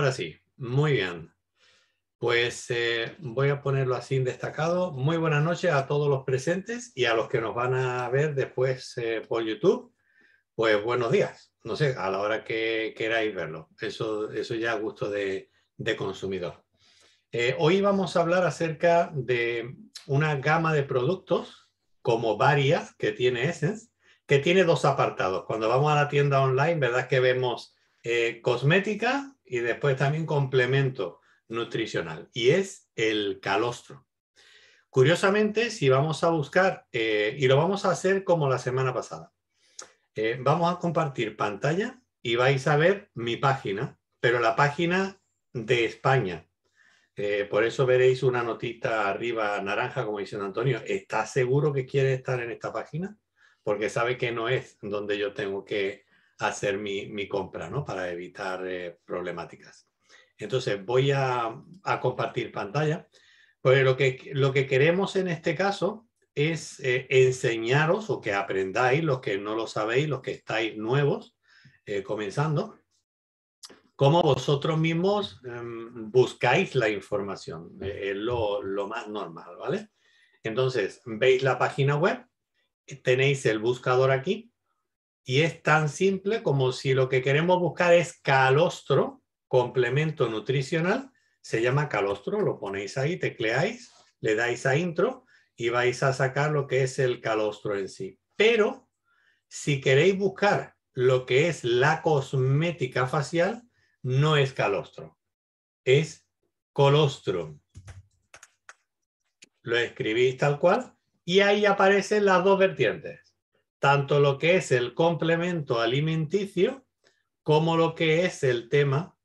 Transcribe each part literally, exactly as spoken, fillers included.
Ahora sí, muy bien. Pues eh, voy a ponerlo así en destacado. Muy buenas noches a todos los presentes y a los que nos van a ver después eh, por YouTube. Pues buenos días. No sé, a la hora que queráis verlo. Eso, eso ya a gusto de, de consumidor. Eh, hoy vamos a hablar acerca de una gama de productos, como varias que tiene Essence, que tiene dos apartados. Cuando vamos a la tienda online, verdad que vemos eh, cosmética y después también complemento nutricional, y es el calostro. Curiosamente, si vamos a buscar, eh, y lo vamos a hacer como la semana pasada, eh, vamos a compartir pantalla y vais a ver mi página, pero la página de España. Eh, por eso veréis una notita arriba naranja, como dice Antonio. ¿Está seguro que quiere estar en esta página? Porque sabe que no es donde yo tengo que hacer mi, mi compra, ¿no? Para evitar eh, problemáticas. Entonces voy a, a compartir pantalla. Pues lo que, lo que queremos en este caso es eh, enseñaros o que aprendáis, los que no lo sabéis, los que estáis nuevos, eh, comenzando, cómo vosotros mismos eh, buscáis la información. Eh, es lo, lo más normal, ¿vale? Entonces, veis la página web, tenéis el buscador aquí, y es tan simple como si lo que queremos buscar es calostro, complemento nutricional, se llama calostro, lo ponéis ahí, tecleáis, le dais a intro y vais a sacar lo que es el calostro en sí. Pero si queréis buscar lo que es la cosmética facial, no es calostro, es colostrum. Lo escribís tal cual y ahí aparecen las dos vertientes, tanto lo que es el complemento alimenticio como lo que es el tema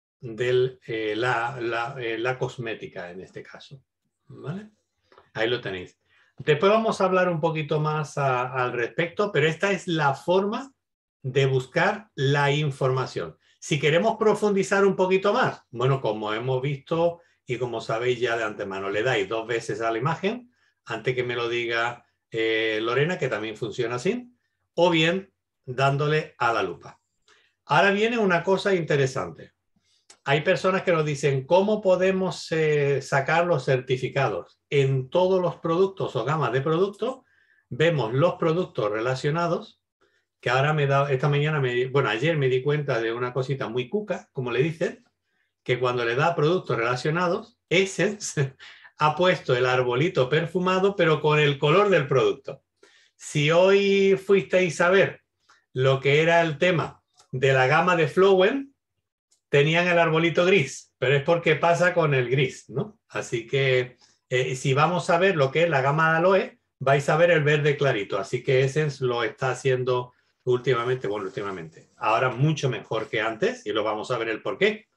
de eh, la, la, eh, la cosmética en este caso, ¿vale? Ahí lo tenéis. Después vamos a hablar un poquito más a, al respecto, pero esta es la forma de buscar la información. Si queremos profundizar un poquito más, bueno, como hemos visto y como sabéis ya de antemano, le dais dos veces a la imagen, antes que me lo diga eh, Lorena, que también funciona así, o bien dándole a la lupa. Ahora viene una cosa interesante. Hay personas que nos dicen, ¿cómo podemos eh, sacar los certificados? En todos los productos o gamas de productos, vemos los productos relacionados, que ahora me da, esta mañana, me, bueno, ayer me di cuenta de una cosita muy cuca, como le dicen, que cuando le da productos relacionados, Essence ha puesto el arbolito perfumado, pero con el color del producto. Si hoy fuisteis a ver lo que era el tema de la gama de Flowen, tenían el arbolito gris, pero es porque pasa con el gris, ¿no? Así que eh, si vamos a ver lo que es la gama de aloe, vais a ver el verde clarito. Así que Essence lo está haciendo últimamente, bueno, últimamente, ahora mucho mejor que antes, y lo vamos a ver el por qué.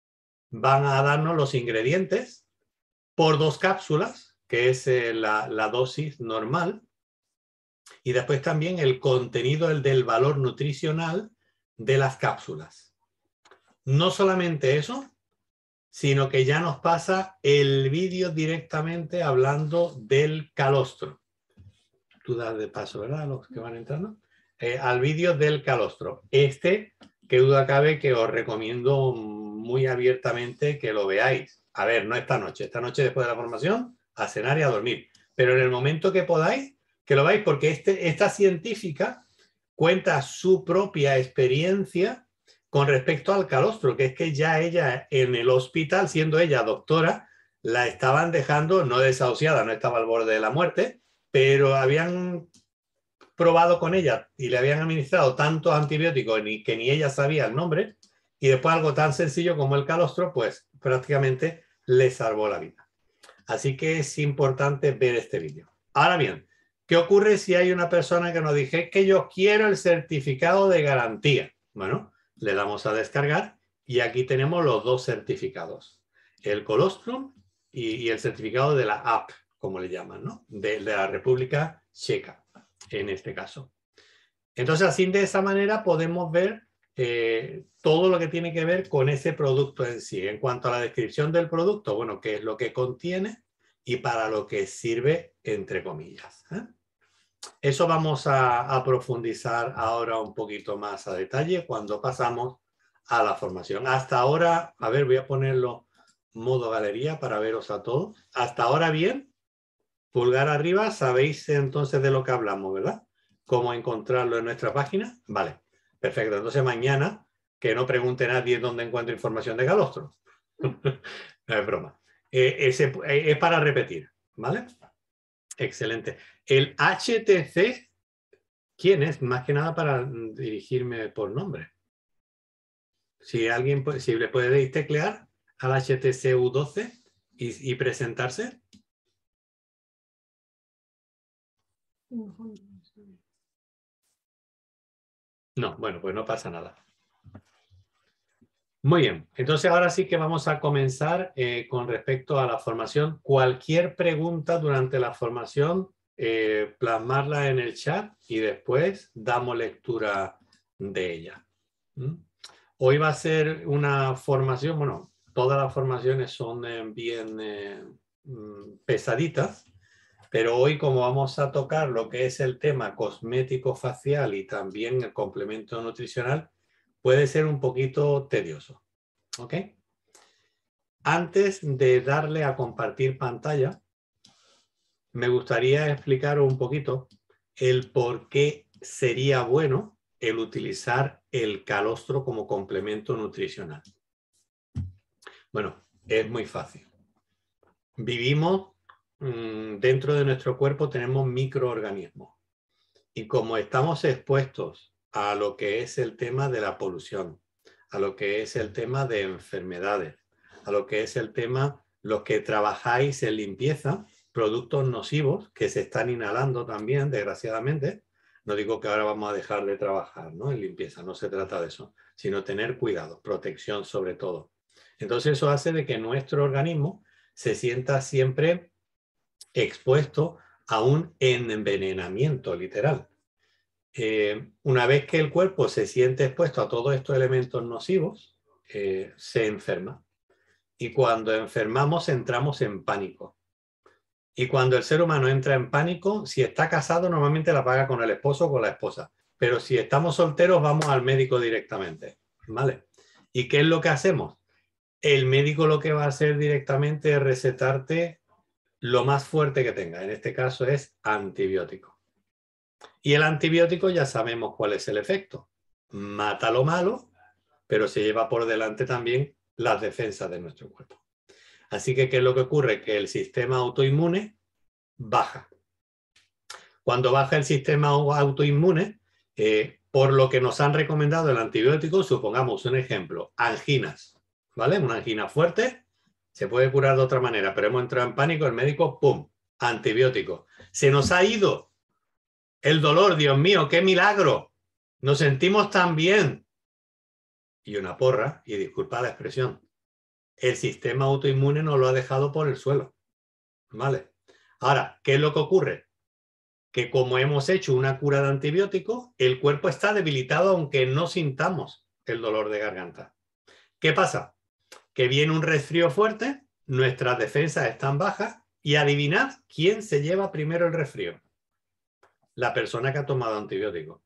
Van a darnos los ingredientes por dos cápsulas, que es eh, la, la dosis normal, y después también el contenido, el del valor nutricional de las cápsulas. No solamente eso, sino que ya nos pasa el vídeo directamente hablando del calostro. Tú das de paso, ¿verdad? A los que van entrando. Eh, al vídeo del calostro. Este, que duda cabe, que os recomiendo muy abiertamente que lo veáis. A ver, no esta noche. Esta noche después de la formación, a cenar y a dormir. Pero en el momento que podáis, que lo veáis, porque este, esta científica cuenta su propia experiencia con respecto al calostro, que es que ya ella en el hospital, siendo ella doctora, la estaban dejando, no desahuciada, no estaba al borde de la muerte, pero habían probado con ella y le habían administrado tantos antibióticos que ni ella sabía el nombre, y después algo tan sencillo como el calostro, pues prácticamente le salvó la vida. Así que es importante ver este vídeo. Ahora bien, ¿qué ocurre si hay una persona que nos dice que yo quiero el certificado de garantía? Bueno, le damos a descargar y aquí tenemos los dos certificados, el colostrum y, y el certificado de la app, como le llaman, ¿no? De, de la República Checa, en este caso. Entonces, así de esa manera podemos ver eh, todo lo que tiene que ver con ese producto en sí. En cuanto a la descripción del producto, bueno, qué es lo que contiene y para lo que sirve, entre comillas, ¿eh? Eso vamos a, a profundizar ahora un poquito más a detalle cuando pasamos a la formación. Hasta ahora, a ver, voy a ponerlo modo galería para veros a todos. Hasta ahora bien, pulgar arriba, sabéis entonces de lo que hablamos, ¿verdad? Cómo encontrarlo en nuestra página. Vale, perfecto. Entonces mañana que no pregunte nadie dónde encuentro información de calostro. No es broma. Eh, ese, eh, es para repetir, ¿vale? Excelente. El H T C, ¿quién es? Más que nada para dirigirme por nombre. Si alguien, si le podéis teclear al H T C U doce y, y presentarse. No, bueno, pues no pasa nada. Muy bien, entonces ahora sí que vamos a comenzar eh, con respecto a la formación. Cualquier pregunta durante la formación, eh, plasmarla en el chat y después damos lectura de ella. ¿Mm? Hoy va a ser una formación, bueno, todas las formaciones son eh, bien eh, pesaditas, pero hoy como vamos a tocar lo que es el tema cosmético facial y también el complemento nutricional, puede ser un poquito tedioso. ¿Ok? Antes de darle a compartir pantalla, me gustaría explicar un poquito el por qué sería bueno el utilizar el calostro como complemento nutricional. Bueno, es muy fácil. Vivimos mmm, dentro de nuestro cuerpo, tenemos microorganismos. Y como estamos expuestos a lo que es el tema de la polución, a lo que es el tema de enfermedades, a lo que es el tema, los que trabajáis en limpieza, productos nocivos que se están inhalando también, desgraciadamente. No digo que ahora vamos a dejar de trabajar, ¿no? En limpieza, no se trata de eso, sino tener cuidado, protección sobre todo. Entonces eso hace de que nuestro organismo se sienta siempre expuesto a un envenenamiento literal. Eh, una vez que el cuerpo se siente expuesto a todos estos elementos nocivos, eh, se enferma. Y cuando enfermamos entramos en pánico. Y cuando el ser humano entra en pánico, si está casado normalmente la paga con el esposo o con la esposa. Pero si estamos solteros vamos al médico directamente. ¿Vale? ¿Y qué es lo que hacemos? El médico lo que va a hacer directamente es recetarte lo más fuerte que tenga. En este caso es antibiótico. Y el antibiótico ya sabemos cuál es el efecto. Mata lo malo, pero se lleva por delante también las defensas de nuestro cuerpo. Así que, ¿qué es lo que ocurre? Que el sistema autoinmune baja. Cuando baja el sistema autoinmune, eh, por lo que nos han recomendado el antibiótico, supongamos un ejemplo, anginas, ¿vale? Una angina fuerte se puede curar de otra manera, pero hemos entrado en pánico, el médico, ¡pum!, antibiótico. Se nos ha ido el dolor, Dios mío, qué milagro. Nos sentimos tan bien. Y una porra, y disculpa la expresión, el sistema autoinmune nos lo ha dejado por el suelo. ¿Vale? Ahora, ¿qué es lo que ocurre? Que como hemos hecho una cura de antibióticos, el cuerpo está debilitado aunque no sintamos el dolor de garganta. ¿Qué pasa? Que viene un resfrío fuerte, nuestras defensas están bajas y adivinad quién se lleva primero el resfrío. La persona que ha tomado antibióticos.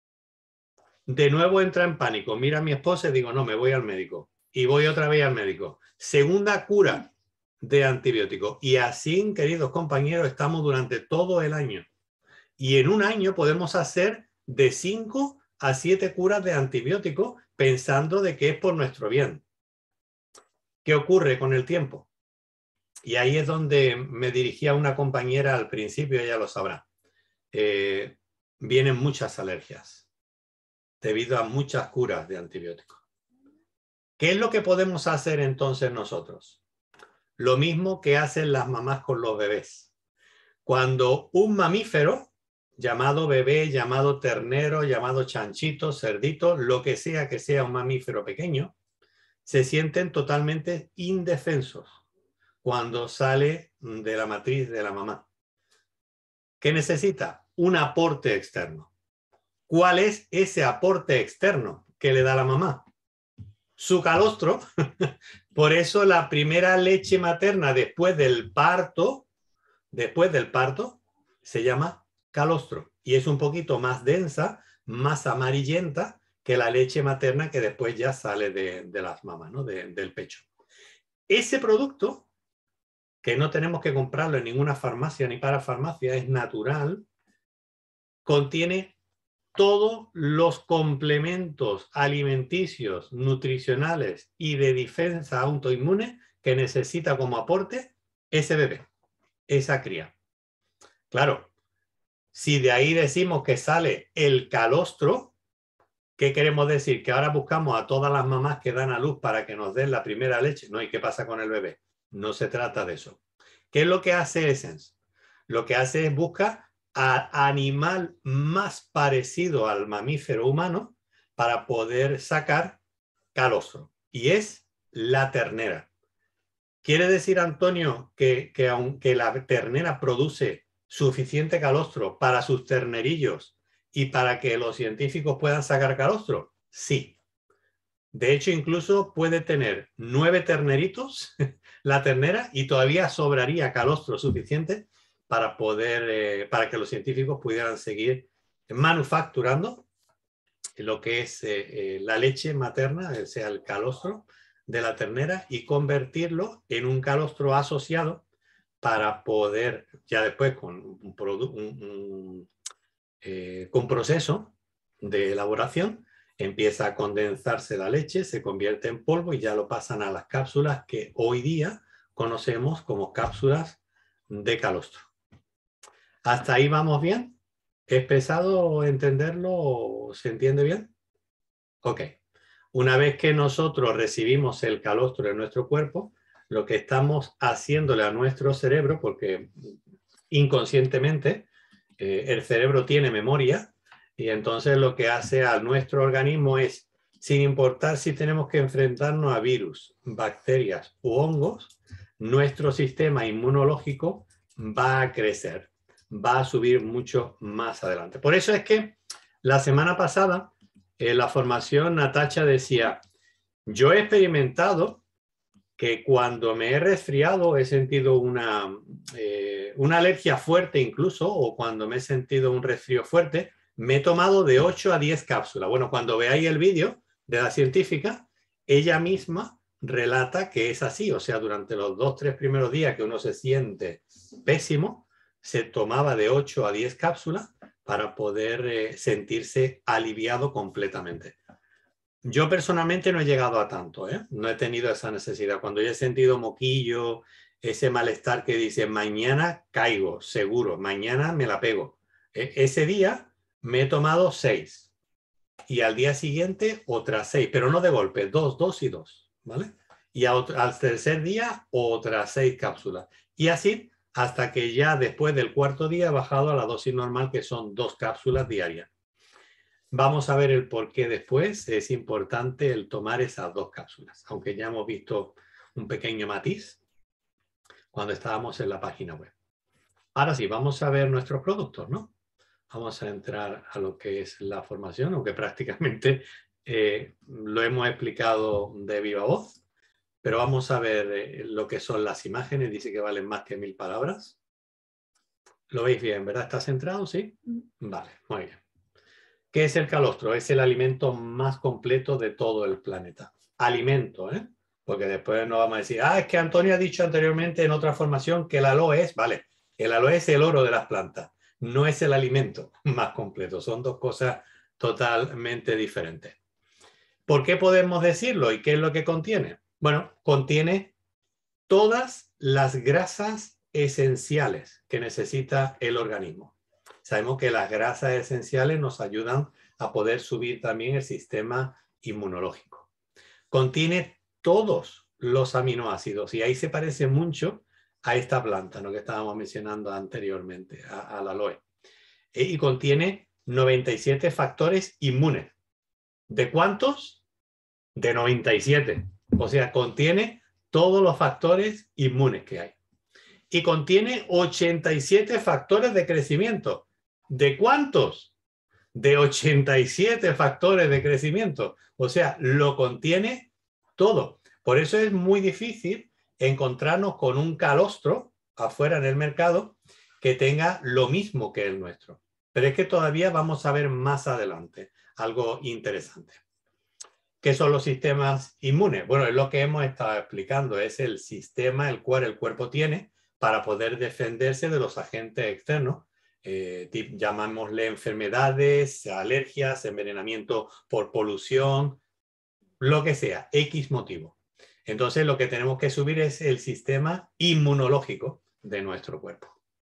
De nuevo entra en pánico, mira a mi esposa y digo, no, me voy al médico. Y voy otra vez al médico. Segunda cura de antibióticos. Y así, queridos compañeros, estamos durante todo el año. Y en un año podemos hacer de cinco a siete curas de antibióticos pensando de que es por nuestro bien. ¿Qué ocurre con el tiempo? Y ahí es donde me dirigía a una compañera al principio, ella lo sabrá. Eh, vienen muchas alergias debido a muchas curas de antibióticos. ¿Qué es lo que podemos hacer entonces nosotros? Lo mismo que hacen las mamás con los bebés. Cuando un mamífero, llamado bebé, llamado ternero, llamado chanchito, cerdito, lo que sea que sea un mamífero pequeño, se sienten totalmente indefensos cuando sale de la matriz de la mamá. ¿Qué necesita? Un aporte externo. ¿Cuál es ese aporte externo que le da la mamá? Su calostro. Por eso la primera leche materna después del parto, después del parto, se llama calostro. Y es un poquito más densa, más amarillenta que la leche materna que después ya sale de, de las mamas, ¿no? de, del pecho. Ese producto, que no tenemos que comprarlo en ninguna farmacia ni para farmacia, es natural, contiene todos los complementos alimenticios, nutricionales y de defensa autoinmune que necesita como aporte ese bebé, esa cría. Claro, si de ahí decimos que sale el calostro, ¿qué queremos decir? Que ahora buscamos a todas las mamás que dan a luz para que nos den la primera leche. No, ¿y qué pasa con el bebé? No se trata de eso. ¿Qué es lo que hace Essence? Lo que hace es buscar al animal más parecido al mamífero humano para poder sacar calostro. Y es la ternera. ¿Quiere decir, Antonio, que, que aunque la ternera produce suficiente calostro para sus ternerillos y para que los científicos puedan sacar calostro? Sí. De hecho, incluso puede tener nueve terneritos la ternera y todavía sobraría calostro suficiente para poder, eh, para que los científicos pudieran seguir manufacturando lo que es eh, eh, la leche materna, o sea, el calostro de la ternera, y convertirlo en un calostro asociado para poder, ya después con un, un, un, eh, con proceso de elaboración, empieza a condensarse la leche, se convierte en polvo y ya lo pasan a las cápsulas que hoy día conocemos como cápsulas de calostro. ¿Hasta ahí vamos bien? ¿Es pesado entenderlo? ¿Se entiende bien? Ok. Una vez que nosotros recibimos el calostro en nuestro cuerpo, lo que estamos haciéndole a nuestro cerebro, porque inconscientemente eh, el cerebro tiene memoria, y entonces lo que hace a nuestro organismo es, sin importar si tenemos que enfrentarnos a virus, bacterias u hongos, nuestro sistema inmunológico va a crecer, va a subir mucho más adelante. Por eso es que la semana pasada, en la formación, Natacha decía, yo he experimentado que cuando me he resfriado he sentido una, eh, una alergia fuerte incluso, o cuando me he sentido un resfrío fuerte, me he tomado de ocho a diez cápsulas. Bueno, cuando veáis el vídeo de la científica, ella misma relata que es así, o sea, durante los dos, tres primeros días que uno se siente pésimo, se tomaba de ocho a diez cápsulas para poder eh, sentirse aliviado completamente. Yo personalmente no he llegado a tanto, ¿eh? No he tenido esa necesidad. Cuando yo he sentido moquillo, ese malestar que dice, mañana caigo, seguro, mañana me la pego. E- ese día me he tomado seis y al día siguiente otras seis, pero no de golpe, dos, dos y dos, ¿vale? Y a otro, al tercer día otras seis cápsulas. Y así hasta que ya después del cuarto día he bajado a la dosis normal, que son dos cápsulas diarias. Vamos a ver el por qué después es importante el tomar esas dos cápsulas, aunque ya hemos visto un pequeño matiz cuando estábamos en la página web. Ahora sí, vamos a ver nuestros productos, ¿no? Vamos a entrar a lo que es la formación, aunque prácticamente eh, lo hemos explicado de viva voz, pero vamos a ver eh, lo que son las imágenes. Dice que valen más que mil palabras. Lo veis bien, ¿verdad? ¿Está centrado? ¿Sí? Vale, muy bien. ¿Qué es el calostro? Es el alimento más completo de todo el planeta. Alimento, ¿eh? Porque después nos vamos a decir, ah, es que Antonio ha dicho anteriormente en otra formación que el aloe es, vale, el aloe es el oro de las plantas, no es el alimento más completo, son dos cosas totalmente diferentes. ¿Por qué podemos decirlo y qué es lo que contiene? Bueno, contiene todas las grasas esenciales que necesita el organismo. Sabemos que las grasas esenciales nos ayudan a poder subir también el sistema inmunológico. Contiene todos los aminoácidos y ahí se parece mucho a esta planta, ¿no? Que estábamos mencionando anteriormente, al aloe. Y contiene noventa y siete factores inmunes. ¿De cuántos? De noventa y siete. O sea, contiene todos los factores inmunes que hay. Y contiene ochenta y siete factores de crecimiento. ¿De cuántos? De ochenta y siete factores de crecimiento. O sea, lo contiene todo. Por eso es muy difícil encontrarnos con un calostro afuera en el mercado que tenga lo mismo que el nuestro. Pero es que todavía vamos a ver más adelante. algo interesante. ¿Qué son los sistemas inmunes? Bueno, es lo que hemos estado explicando, es el sistema el cual el cuerpo tiene para poder defenderse de los agentes externos, eh, llamámosle enfermedades, alergias, envenenamiento por polución, lo que sea, X motivo. Entonces lo que tenemos que subir es el sistema inmunológico de nuestro cuerpo.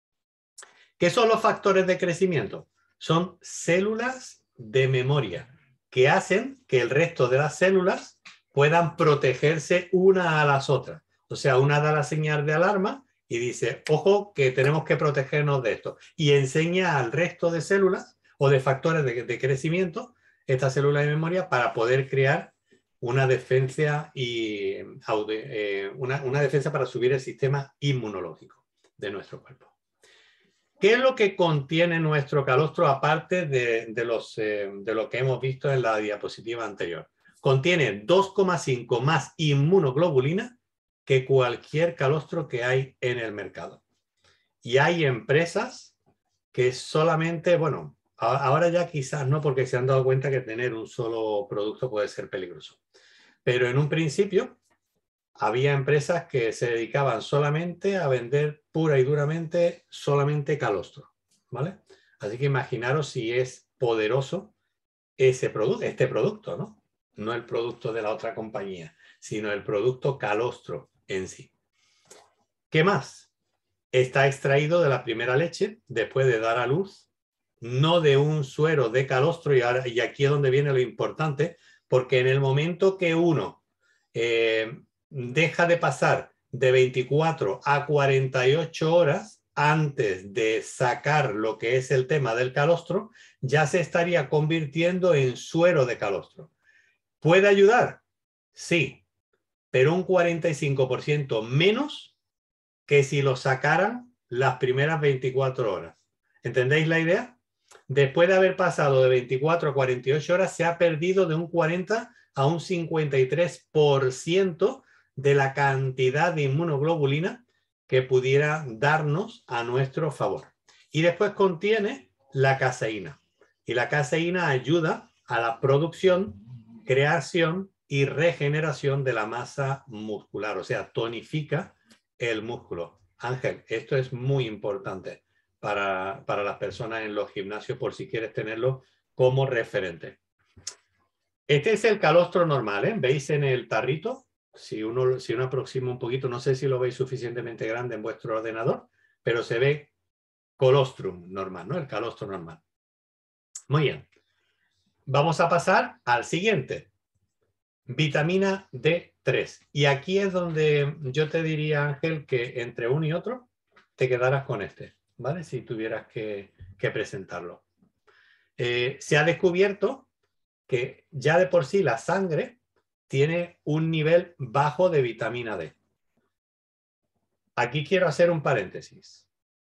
¿Qué son los factores de crecimiento? Son células de memoria que hacen que el resto de las células puedan protegerse una a las otras. O sea, una da la señal de alarma y dice, ojo, que tenemos que protegernos de esto. Y enseña al resto de células o de factores de, de crecimiento, estas células de memoria, para poder crear una defensa, y, eh, una, una defensa para subir el sistema inmunológico de nuestro cuerpo. ¿Qué es lo que contiene nuestro calostro aparte de, de, los, eh, de lo que hemos visto en la diapositiva anterior? Contiene dos coma cinco más inmunoglobulina que cualquier calostro que hay en el mercado. Y hay empresas que solamente, bueno, ahora ya quizás no, porque se han dado cuenta que tener un solo producto puede ser peligroso. Pero en un principio había empresas que se dedicaban solamente a vender pura y duramente solamente calostro, ¿vale? Así que imaginaros si es poderoso ese producto, este producto, ¿no? No el producto de la otra compañía, sino el producto calostro en sí. ¿Qué más? Está extraído de la primera leche después de dar a luz, no de un suero de calostro, y, ahora, y aquí es donde viene lo importante, porque en el momento que uno eh, deja de pasar de veinticuatro a cuarenta y ocho horas antes de sacar lo que es el tema del calostro, ya se estaría convirtiendo en suero de calostro. ¿Puede ayudar? Sí, pero un cuarenta y cinco por ciento menos que si lo sacaran las primeras veinticuatro horas. ¿Entendéis la idea? Después de haber pasado de veinticuatro a cuarenta y ocho horas, se ha perdido de un cuarenta a un cincuenta y tres por ciento de la cantidad de inmunoglobulina que pudiera darnos a nuestro favor. Y después contiene la caseína. Y la caseína ayuda a la producción, creación y regeneración de la masa muscular, o sea, tonifica el músculo. Ángel, esto es muy importante para, para las personas en los gimnasios, por si quieres tenerlo como referente. Este es el calostro normal, ¿eh? ¿Veis en el tarrito? Si uno, si uno aproxima un poquito, no sé si lo veis suficientemente grande en vuestro ordenador, pero se ve colostrum normal, ¿no? El calostro normal. Muy bien. Vamos a pasar al siguiente. Vitamina D tres. Y aquí es donde yo te diría, Ángel, que entre uno y otro te quedaras con este, ¿vale? Si tuvieras que, que presentarlo. Eh, se ha descubierto que ya de por sí la sangre tiene un nivel bajo de vitamina D. Aquí quiero hacer un paréntesis.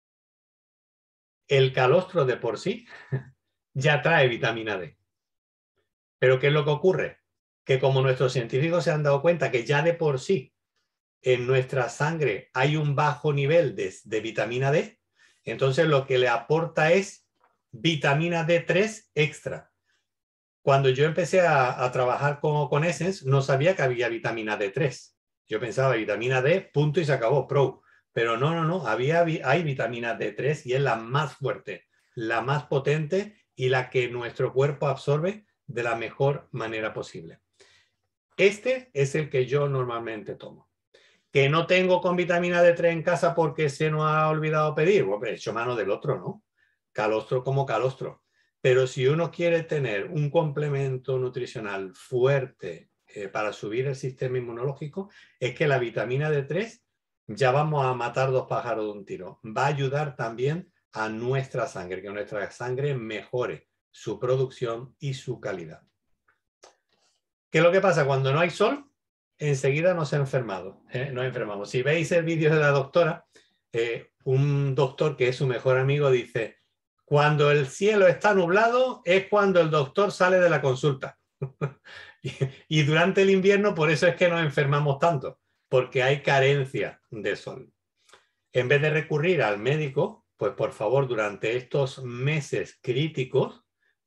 El calostro de por sí ya trae vitamina D. Pero ¿qué es lo que ocurre? Que como nuestros científicos se han dado cuenta que ya de por sí en nuestra sangre hay un bajo nivel de, de vitamina D, entonces lo que le aporta es vitamina D tres extra. Cuando yo empecé a, a trabajar con, con Essence, no sabía que había vitamina D tres. Yo pensaba vitamina D, punto y se acabó, pro. Pero no, no, no, había, hay vitamina D tres y es la más fuerte, la más potente y la que nuestro cuerpo absorbe de la mejor manera posible. Este es el que yo normalmente tomo. Que no tengo con vitamina D tres en casa porque se nos ha olvidado pedir. Bueno, he hecho mano del otro, ¿no? Calostro como calostro. Pero si uno quiere tener un complemento nutricional fuerte eh, para subir el sistema inmunológico, es que la vitamina D tres ya vamos a matar dos pájaros de un tiro. Va a ayudar también a nuestra sangre, que nuestra sangre mejore su producción y su calidad. ¿Qué es lo que pasa? Cuando no hay sol, enseguida nos enfermamos. ¿eh? Nos enfermamos. Si veis el vídeo de la doctora, eh, un doctor que es su mejor amigo dice, cuando el cielo está nublado es cuando el doctor sale de la consulta. y, y durante el invierno por eso es que nos enfermamos tanto, porque hay carencia de sol. En vez de recurrir al médico, pues por favor, durante estos meses críticos,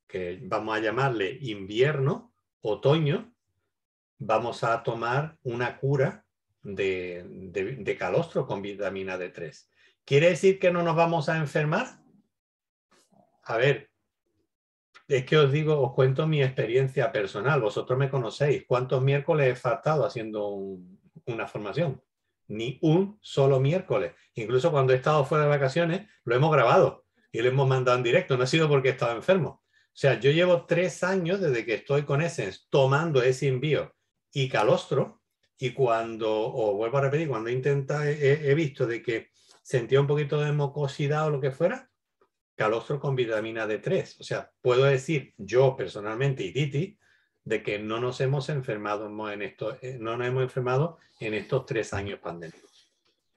que vamos a llamarle invierno, otoño, vamos a tomar una cura de, de, de calostro con vitamina D tres. ¿Quiere decir que no nos vamos a enfermar? A ver, es que os digo, os cuento mi experiencia personal. Vosotros me conocéis. ¿Cuántos miércoles he faltado haciendo un, una formación? Ni un solo miércoles. Incluso cuando he estado fuera de vacaciones, lo hemos grabado y lo hemos mandado en directo. No ha sido porque estaba enfermo. O sea, yo llevo tres años desde que estoy con Essence tomando ese envío y calostro, y cuando, os vuelvo a repetir, cuando he intentado, he, he visto de que sentía un poquito de mucosidad o lo que fuera, calostro con vitamina D tres. O sea, puedo decir yo personalmente y Titi de que no nos hemos enfermado en esto, no nos hemos enfermado en estos tres años pandémicos.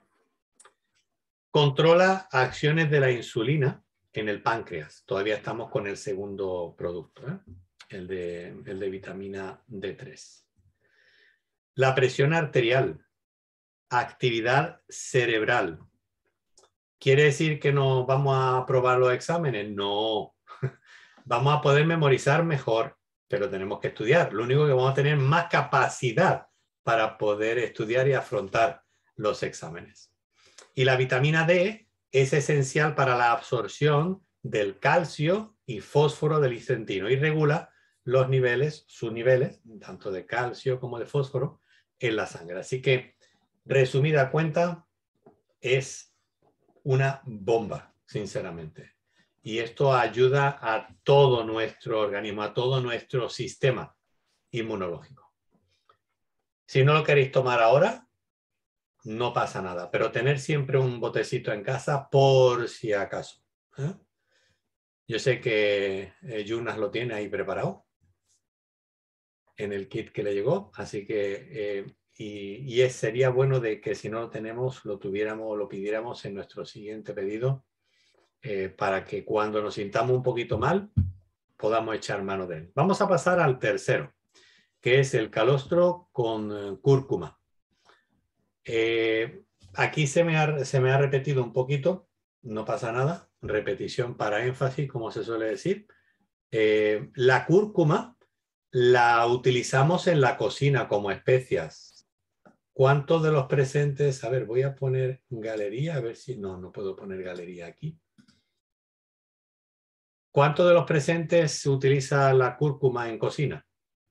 Controla acciones de la insulina en el páncreas. Todavía estamos con el segundo producto, ¿eh? el, de, el de vitamina D tres. La presión arterial, actividad cerebral. ¿Quiere decir que no vamos a aprobar los exámenes? No. Vamos a poder memorizar mejor, pero tenemos que estudiar. Lo único que vamos a tener más capacidad para poder estudiar y afrontar los exámenes. Y la vitamina D es esencial para la absorción del calcio y fósforo del intestino y regula los niveles, sus niveles, tanto de calcio como de fósforo, en la sangre. Así que, resumida cuenta, es una bomba, sinceramente. Y esto ayuda a todo nuestro organismo, a todo nuestro sistema inmunológico. Si no lo queréis tomar ahora, no pasa nada, pero tener siempre un botecito en casa por si acaso, ¿eh? Yo sé que eh, Jonas lo tiene ahí preparado en el kit que le llegó, así que eh, y, y es, sería bueno de que si no lo tenemos, lo tuviéramos, lo pidiéramos en nuestro siguiente pedido, eh, para que cuando nos sintamos un poquito mal, podamos echar mano de él. Vamos a pasar al tercero, que es el calostro con eh, cúrcuma. Eh, aquí se me, ha, se me ha repetido un poquito, no pasa nada, repetición para énfasis, como se suele decir. Eh, la cúrcuma la utilizamos en la cocina como especias. ¿Cuántos de los presentes? A ver, voy a poner galería, a ver si... No, no puedo poner galería aquí. ¿Cuántos de los presentes utiliza la cúrcuma en cocina?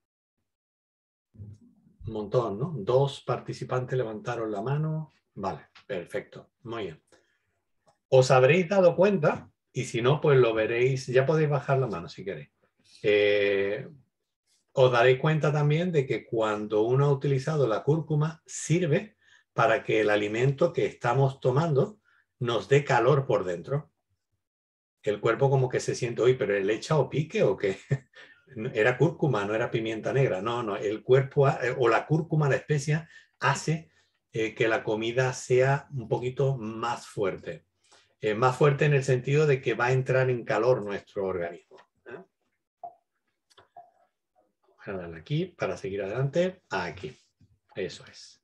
Un montón, ¿no? Dos participantes levantaron la mano. Vale, perfecto. Muy bien. Os habréis dado cuenta, y si no, pues lo veréis. Ya podéis bajar la mano si queréis. Eh, os daréis cuenta también de que cuando uno ha utilizado la cúrcuma, sirve para que el alimento que estamos tomando nos dé calor por dentro. El cuerpo como que se siente, oye, pero ¿le he echado pique o qué? Era cúrcuma, no era pimienta negra. No, no, el cuerpo o la cúrcuma, la especia, hace eh, que la comida sea un poquito más fuerte. Eh, más fuerte en el sentido de que va a entrar en calor nuestro organismo. ¿eh? Voy a darle aquí para seguir adelante. Aquí. Eso es.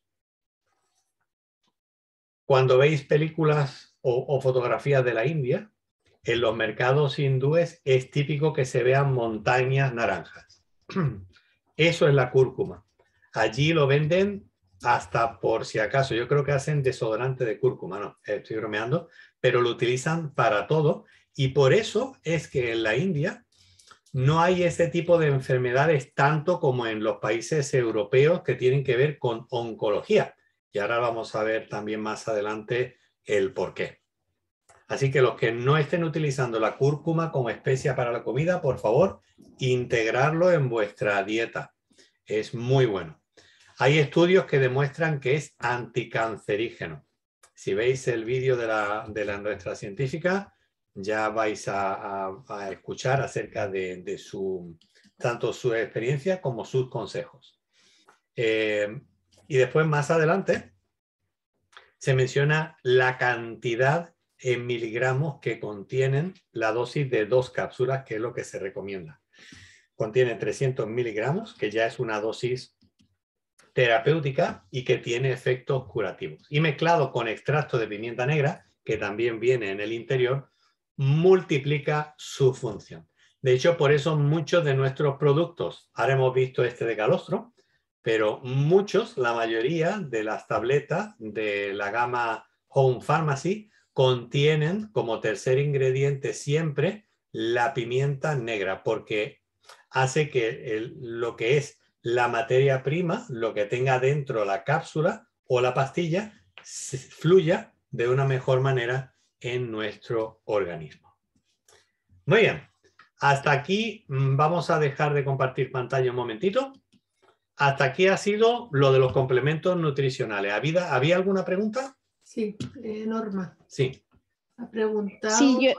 Cuando veis películas o, o fotografías de la India, en los mercados hindúes es típico que se vean montañas naranjas. Eso es la cúrcuma. Allí lo venden hasta por si acaso. Yo creo que hacen desodorante de cúrcuma, no, estoy bromeando, pero lo utilizan para todo. Y por eso es que en la India no hay ese tipo de enfermedades tanto como en los países europeos que tienen que ver con oncología. Y ahora vamos a ver también más adelante el por qué. Así que los que no estén utilizando la cúrcuma como especia para la comida, por favor, integrarlo en vuestra dieta. Es muy bueno. Hay estudios que demuestran que es anticancerígeno. Si veis el vídeo de, la, de la, nuestra científica, ya vais a, a, a escuchar acerca de, de su, tanto su experiencia como sus consejos. Eh, y después, más adelante, se menciona la cantidad en miligramos que contienen la dosis de dos cápsulas, que es lo que se recomienda. Contiene trescientos miligramos, que ya es una dosis terapéutica y que tiene efectos curativos. Y mezclado con extracto de pimienta negra, que también viene en el interior, multiplica su función. De hecho, por eso muchos de nuestros productos, ahora hemos visto este de calostro, pero muchos, la mayoría de las tabletas de la gama Home Pharmacy contienen como tercer ingrediente siempre la pimienta negra, porque hace que el, lo que es la materia prima, lo que tenga dentro la cápsula o la pastilla, fluya de una mejor manera en nuestro organismo. Muy bien, hasta aquí vamos a dejar de compartir pantalla un momentito. Hasta aquí ha sido lo de los complementos nutricionales. ¿Había, ¿había alguna pregunta? Sí, eh, Norma. Sí. Ha preguntado. Sí, yo...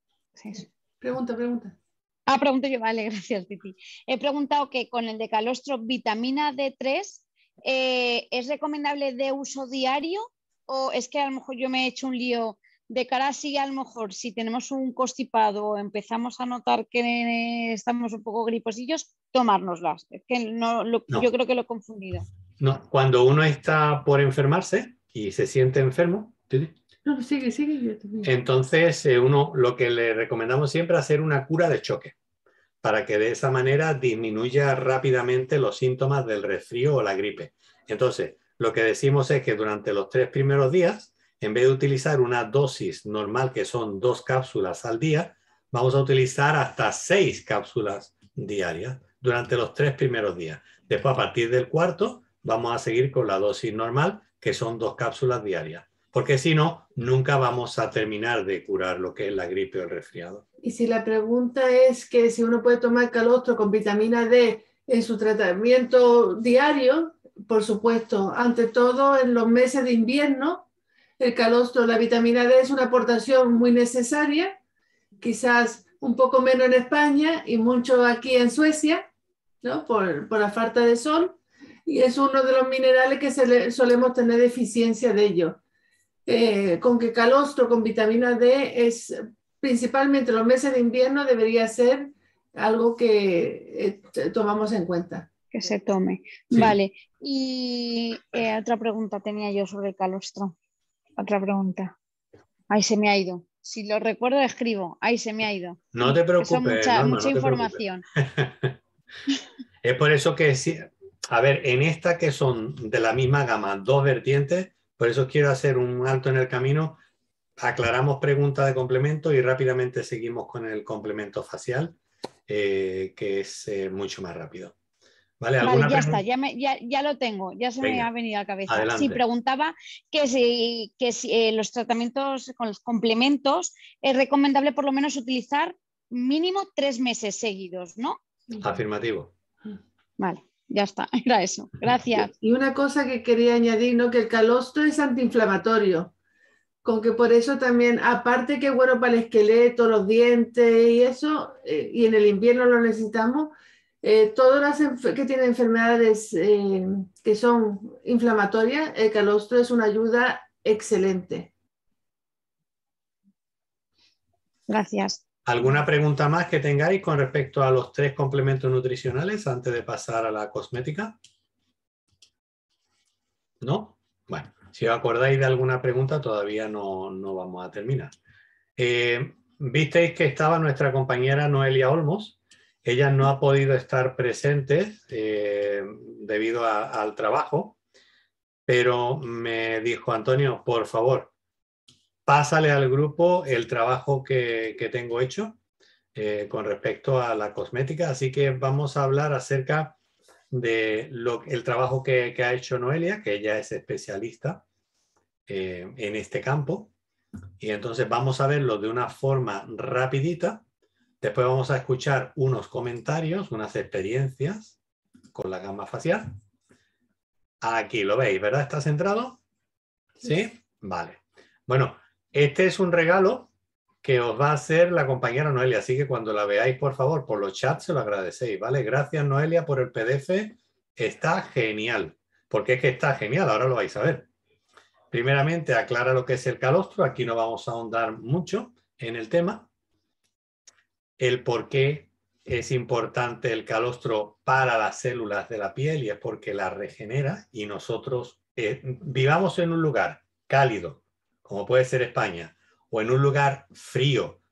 Sí. Pregunta, pregunta. Ah, pregunto yo, vale, gracias, Titi. He preguntado que con el decalostro vitamina D tres, eh, ¿es recomendable de uso diario? ¿O es que a lo mejor yo me he hecho un lío de cara así, a lo mejor si tenemos un constipado o empezamos a notar que estamos un poco griposillos, tomárnoslas? Es que no, lo, No. yo creo que lo he confundido. No, cuando uno está por enfermarse y se siente enfermo, ¿sí? No, sigue, sigue. Yo también. Entonces eh, uno lo que le recomendamos siempre es hacer una cura de choque para que de esa manera disminuya rápidamente los síntomas del resfrío o la gripe. Entonces, lo que decimos es que durante los tres primeros días, en vez de utilizar una dosis normal que son dos cápsulas al día, vamos a utilizar hasta seis cápsulas diarias durante los tres primeros días. Después, a partir del cuarto, vamos a seguir con la dosis normal, que son dos cápsulas diarias. Porque si no, nunca vamos a terminar de curar lo que es la gripe o el resfriado. Y si la pregunta es que si uno puede tomar calostro con vitamina D en su tratamiento diario, por supuesto, ante todo en los meses de invierno, el calostro, la vitamina D es una aportación muy necesaria, quizás un poco menos en España y mucho aquí en Suecia, ¿no? Por, por la falta de sol, y es uno de los minerales que se le, solemos tener deficiencia de ello. Eh, con que calostro con vitamina D es principalmente los meses de invierno debería ser algo que eh, tomamos en cuenta. Que se tome. Sí. Vale. Y eh, otra pregunta tenía yo sobre el calostro. Otra pregunta. Ahí se me ha ido. Si lo recuerdo, escribo. Ahí se me ha ido. No te preocupes, Son mucha, Norma, mucha no te información. Es por eso que, sí, a ver, en esta que son de la misma gama, dos vertientes, por eso quiero hacer un alto en el camino. Aclaramos preguntas de complemento y rápidamente seguimos con el complemento facial, eh, que es eh, mucho más rápido. Vale, vale, ya está, ya, me, ya, ya lo tengo, ya se Venga, me ha venido a la cabeza. Adelante. Sí, preguntaba que si, que si eh, los tratamientos con los complementos es recomendable por lo menos utilizar mínimo tres meses seguidos, ¿no? Afirmativo. Vale, ya está, era eso. Gracias. Y una cosa que quería añadir, ¿no? Que el calostro es antiinflamatorio. Con que por eso también, aparte que es bueno para el esqueleto, los dientes y eso, eh, y en el invierno lo necesitamos, eh, todas las que tienen enfermedades eh, que son inflamatorias, el calostro es una ayuda excelente. Gracias. ¿Alguna pregunta más que tengáis con respecto a los tres complementos nutricionales antes de pasar a la cosmética? ¿No? Bueno. Si os acordáis de alguna pregunta, todavía no, no vamos a terminar. Eh, Visteis que estaba nuestra compañera Noelia Olmos. Ella no ha podido estar presente eh, debido a, al trabajo, pero me dijo, Antonio, por favor, pásale al grupo el trabajo que, que tengo hecho eh, con respecto a la cosmética. Así que vamos a hablar acerca de lo, el trabajo que, que ha hecho Noelia, que ella es especialista eh, en este campo, y entonces vamos a verlo de una forma rapidita. Después vamos a escuchar unos comentarios, unas experiencias con la gama facial. Aquí lo veis, ¿verdad? ¿Está centrado? ¿Sí? Vale. Bueno, este es un regalo que os va a hacer la compañera Noelia, así que cuando la veáis, por favor, por los chats se lo agradecéis, ¿vale? Gracias, Noelia, por el P D F. Está genial. Porque es que está genial, ahora lo vais a ver. Primeramente, aclara lo que es el calostro. Aquí no vamos a ahondar mucho en el tema. El por qué es importante el calostro para las células de la piel, y es porque las regenera, y nosotros eh, vivamos en un lugar cálido, como puede ser España, o en un lugar frío,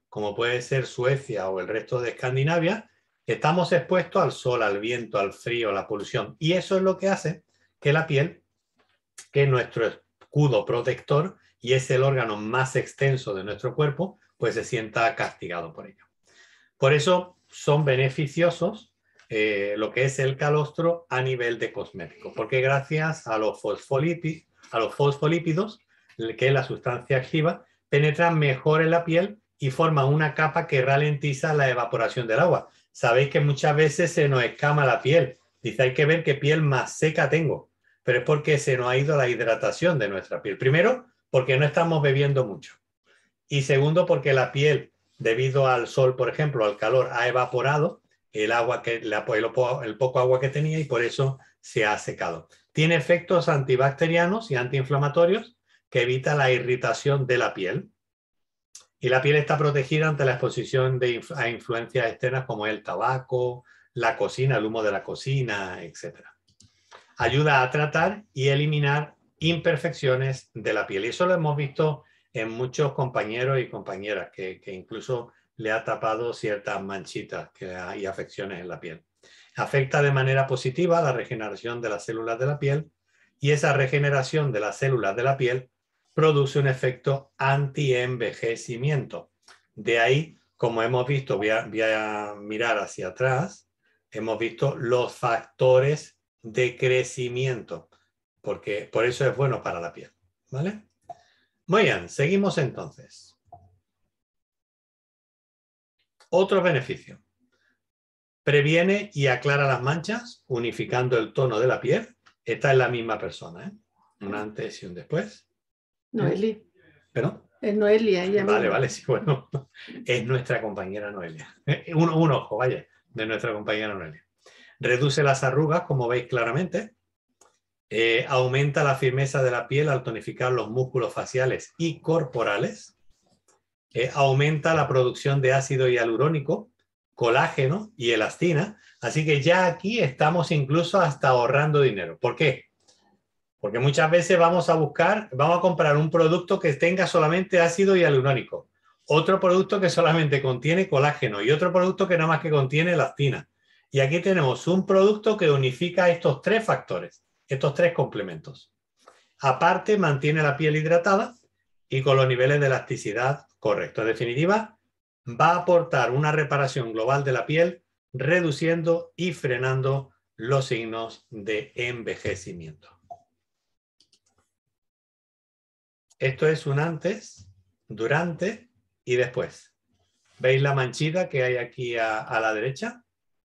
como puede ser Suecia o el resto de Escandinavia, estamos expuestos al sol, al viento, al frío, a la polución. Y eso es lo que hace que la piel, que es nuestro escudo protector y es el órgano más extenso de nuestro cuerpo, pues se sienta castigado por ello. Por eso son beneficiosos eh, lo que es el calostro a nivel de cosmético, porque gracias a los fosfolípidos, a los fosfolípidos, que es la sustancia activa, penetran mejor en la piel y forman una capa que ralentiza la evaporación del agua. Sabéis que muchas veces se nos escama la piel. Dice, hay que ver qué piel más seca tengo. Pero es porque se nos ha ido la hidratación de nuestra piel. Primero, porque no estamos bebiendo mucho. Y segundo, porque la piel, debido al sol, por ejemplo, al calor, ha evaporado el agua que, el, el poco agua que tenía y por eso se ha secado. Tiene efectos antibacterianos y antiinflamatorios que evita la irritación de la piel. Y la piel está protegida ante la exposición de, a influencias externas como el tabaco, la cocina, el humo de la cocina, etcétera. Ayuda a tratar y eliminar imperfecciones de la piel. Y eso lo hemos visto en muchos compañeros y compañeras, que, que incluso le ha tapado ciertas manchitas que hay, y afecciones en la piel. Afecta de manera positiva la regeneración de las células de la piel y esa regeneración de las células de la piel produce un efecto anti-envejecimiento. De ahí, como hemos visto, voy a, voy a mirar hacia atrás, hemos visto los factores de crecimiento, porque por eso es bueno para la piel, ¿vale? Muy bien, seguimos entonces. Otro beneficio. Previene y aclara las manchas, unificando el tono de la piel. Esta es la misma persona, ¿eh? Un antes y un después. Noelia. ¿Pero? Es Noelia, ella Vale, misma. vale, sí, bueno. Es nuestra compañera Noelia. Un, un ojo, vaya, de nuestra compañera Noelia. Reduce las arrugas, como veis claramente. Eh, aumenta la firmeza de la piel al tonificar los músculos faciales y corporales. Eh, aumenta la producción de ácido hialurónico, colágeno y elastina. Así que ya aquí estamos incluso hasta ahorrando dinero. ¿Por qué? Porque muchas veces vamos a buscar, vamos a comprar un producto que tenga solamente ácido hialurónico, otro producto que solamente contiene colágeno y otro producto que nada más que contiene elastina. Y aquí tenemos un producto que unifica estos tres factores, estos tres complementos. Aparte, mantiene la piel hidratada y con los niveles de elasticidad correctos. En definitiva, va a aportar una reparación global de la piel, reduciendo y frenando los signos de envejecimiento. Esto es un antes, durante y después. ¿Veis la manchita que hay aquí a, a la derecha?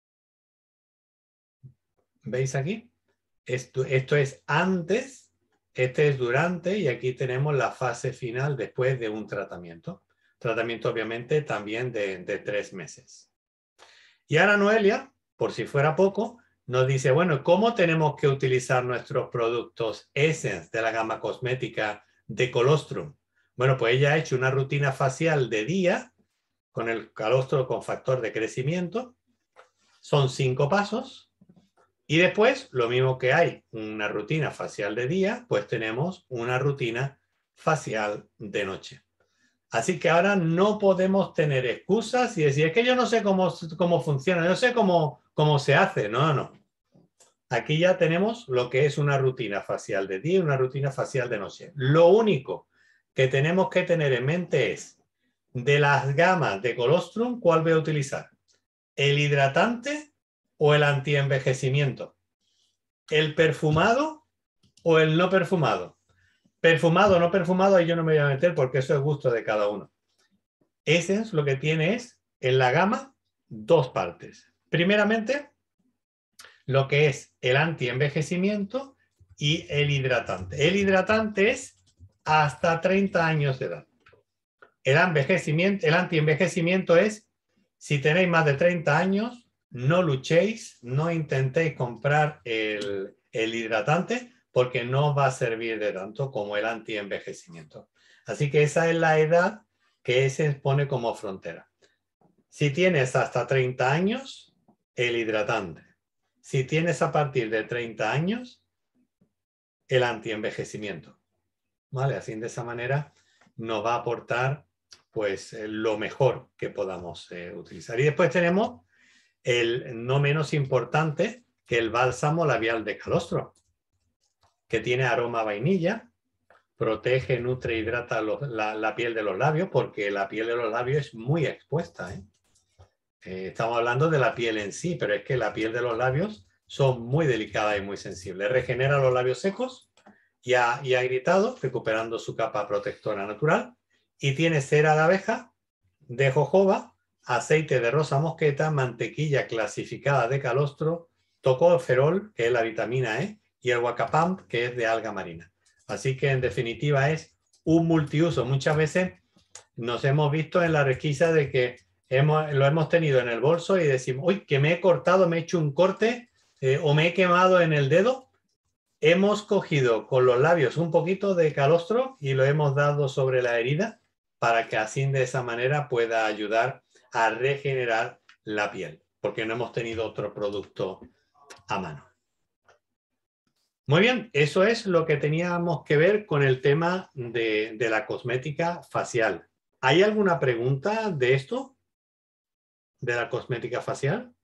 ¿Veis aquí? Esto, esto es antes, este es durante y aquí tenemos la fase final después de un tratamiento. Tratamiento obviamente también de, de tres meses. Y ahora Noelia, por si fuera poco, nos dice, bueno, ¿cómo tenemos que utilizar nuestros productos Essence de la gama cosmética de Colostrum? Bueno, pues ella ha hecho una rutina facial de día con el calostro con factor de crecimiento. Son cinco pasos. Y después, lo mismo que hay una rutina facial de día, pues tenemos una rutina facial de noche. Así que ahora no podemos tener excusas y decir, es que yo no sé cómo, cómo funciona, no sé cómo, cómo se hace. No, no. Aquí ya tenemos lo que es una rutina facial de día y una rutina facial de noche. Lo único que tenemos que tener en mente es, de las gamas de Colostrum, ¿cuál voy a utilizar? ¿El hidratante o el antienvejecimiento? ¿El perfumado o el no perfumado? Perfumado o no perfumado, ahí yo no me voy a meter porque eso es gusto de cada uno. Essence lo que tiene es, en la gama, dos partes. Primeramente, lo que es el antienvejecimiento y el hidratante. El hidratante es hasta treinta años de edad. El envejecimiento, el antienvejecimiento es, si tenéis más de treinta años, no luchéis, no intentéis comprar el, el hidratante porque no va a servir de tanto como el antienvejecimiento. Así que esa es la edad que se pone como frontera. Si tienes hasta treinta años, el hidratante. Si tienes a partir de treinta años, el antienvejecimiento. ¿Vale? Así de esa manera nos va a aportar pues eh, lo mejor que podamos eh, utilizar. Y después tenemos el no menos importante, que el bálsamo labial de calostro, que tiene aroma a vainilla, protege, nutre, hidrata los, la, la piel de los labios, porque la piel de los labios es muy expuesta, ¿eh? Eh, estamos hablando de la piel en sí, pero es que la piel de los labios son muy delicadas y muy sensibles. Regenera los labios secos y, a, y agrietados, recuperando su capa protectora natural, y tiene cera de abeja, de jojoba, aceite de rosa mosqueta, mantequilla clasificada de calostro, tocoferol, que es la vitamina E, y el guacapam, que es de alga marina. Así que en definitiva es un multiuso. Muchas veces nos hemos visto en la requisa de que hemos, lo hemos tenido en el bolso y decimos, uy, que me he cortado, me he hecho un corte eh, o me he quemado en el dedo. Hemos cogido con los labios un poquito de calostro y lo hemos dado sobre la herida para que así de esa manera pueda ayudar a regenerar la piel, porque no hemos tenido otro producto a mano. Muy bien, eso es lo que teníamos que ver con el tema de, de la cosmética facial. ¿Hay alguna pregunta de esto? ¿De la cosmética facial?